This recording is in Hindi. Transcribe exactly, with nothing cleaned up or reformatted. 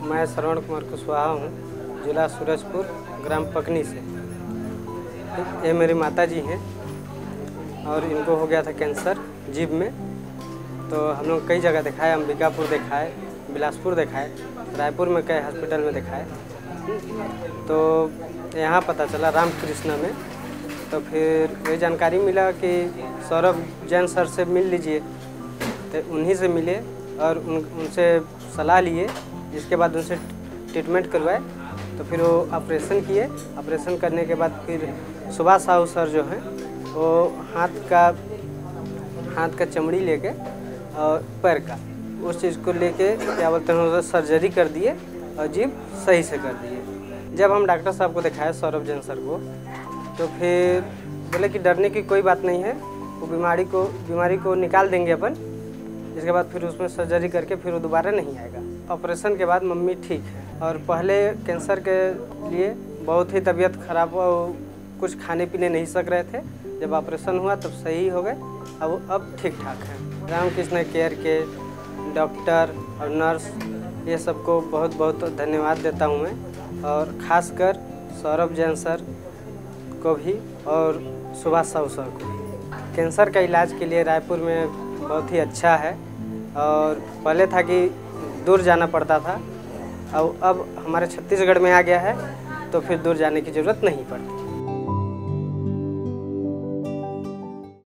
मैं श्रवण कुमार कुशवाहा हूँ, जिला सूरजपुर, ग्राम पकनी से। ये मेरी माता जी हैं और इनको हो गया था कैंसर जीभ में। तो हम लोग कई जगह दिखाए, अंबिकापुर दिखाए, बिलासपुर दिखाए, रायपुर में कई हॉस्पिटल में दिखाए। तो यहाँ पता चला रामकृष्ण में। तो फिर ये जानकारी मिला कि सौरभ जैन सर से मिल लीजिए। तो उन्हीं से मिले और उन उनसे सलाह लिए, जिसके बाद उनसे ट्रीटमेंट करवाए। तो फिर वो ऑपरेशन किए। ऑपरेशन करने के बाद फिर सुभाष साहू सर जो हैं वो हाथ का हाथ का चमड़ी लेके और पैर का उस चीज़ को लेके क्या बोलते हैं सर्जरी कर दिए और जीभ सही से कर दिए। जब हम डॉक्टर साहब को दिखाए सौरभ जैन सर को, तो फिर बोले कि डरने की कोई बात नहीं है, वो बीमारी को बीमारी को निकाल देंगे अपन। इसके बाद फिर उसमें सर्जरी करके फिर वो दोबारा नहीं आएगा। ऑपरेशन के बाद मम्मी ठीक है और पहले कैंसर के लिए बहुत ही तबीयत खराब हुआ, वो कुछ खाने पीने नहीं सक रहे थे। जब ऑपरेशन हुआ तब सही हो गए, अब अब ठीक ठाक है। रामकृष्ण केयर के डॉक्टर और नर्स ये सबको बहुत बहुत धन्यवाद देता हूँ मैं, और ख़ासकर सौरभ जैन सर को भी और सुभाष साहू सर को भी। कैंसर का इलाज के लिए रायपुर में बहुत ही अच्छा है, और पहले था कि दूर जाना पड़ता था, और अब हमारे छत्तीसगढ़ में आ गया है तो फिर दूर जाने की ज़रूरत नहीं पड़ती।